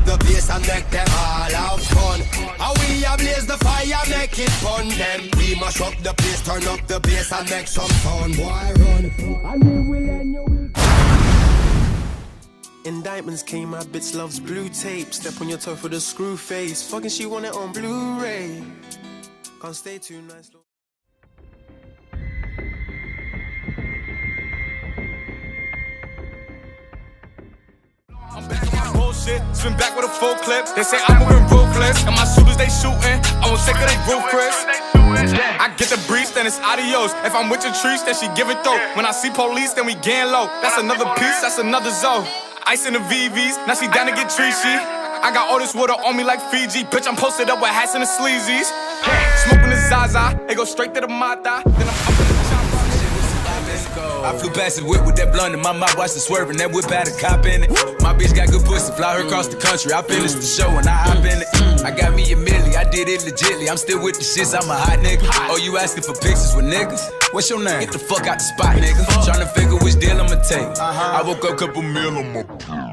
the bass and make them all have fun. How we ablaze the fire, make it fun. Them we mash up the place, turn up the bass and make some fun. Why run? And we will end you. Indictments came, my bitch loves blue tape. Step on your toe for the screw face. Fucking she want it on Blu-ray. Can't stay too nice. I'm back on my bullshit, spin back with a full clip. They say I'm moving ruthless, and my shooters they shooting. I won't take her, they roof Chris. I get the breeze, then it's adios. If I'm with your trees, then she give it though. When I see police, then we gang low. That's another piece, that's another zone. Ice in the VVs, now she down to get treachy. I got all this water on me like Fiji. Bitch, I'm posted up with hats and the sleazies. Smoking the Zaza, they go straight to the Mata. Then I'm up in the chopper. I flew past the whip with that blunt in my mouth, watched it swerving. That whip had a cop in it. My bitch got good pussy, fly her across the country. I finished the show and I hop in it. I got me a milli, I did it legitly. I'm still with the shits, I'm a hot nigga. Oh, you asking for pictures with niggas? What's your name? Get the fuck out the spot, nigga. Tryna figure which deal I'ma take. I woke up, couple meal on my